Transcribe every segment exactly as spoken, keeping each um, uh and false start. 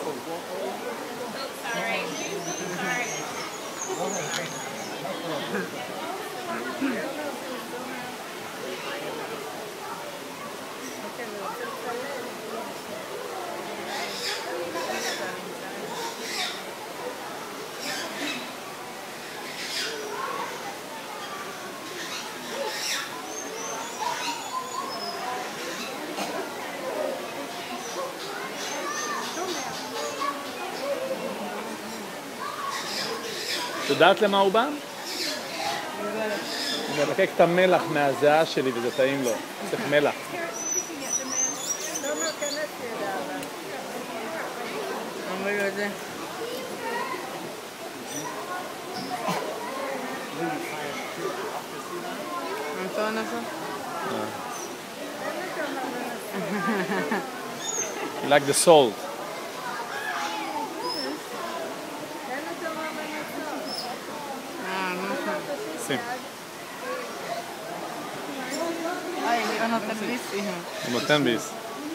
את יודעת למה הוא בא? הוא מלקק את המלח מהזיעה שלי וזה טעים לו. צריך מלח. אמרו לו את זה. אנטון הזה? You like the salt. Sì. Ay, io non tantissimo. הוא נותן ביס.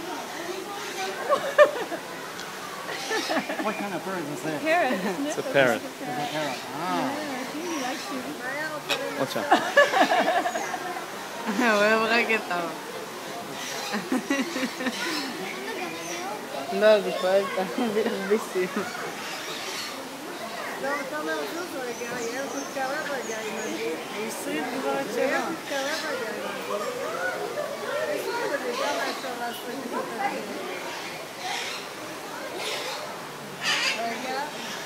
What kind of bird is that? Parrot. It's a parrot. It's a parrot. Ah. He likes you. עוד שם. הוא אוהב רק את ה... לא, זה פועל ביסים. לא, אתה אומר זוזו רגע, יהיה תתקרב רגע עם זה. עשרים כבר את יהיה שלו. תתקרב רגע עם זה. יש לי בזה גם אפשר לעשות את זה. רגע.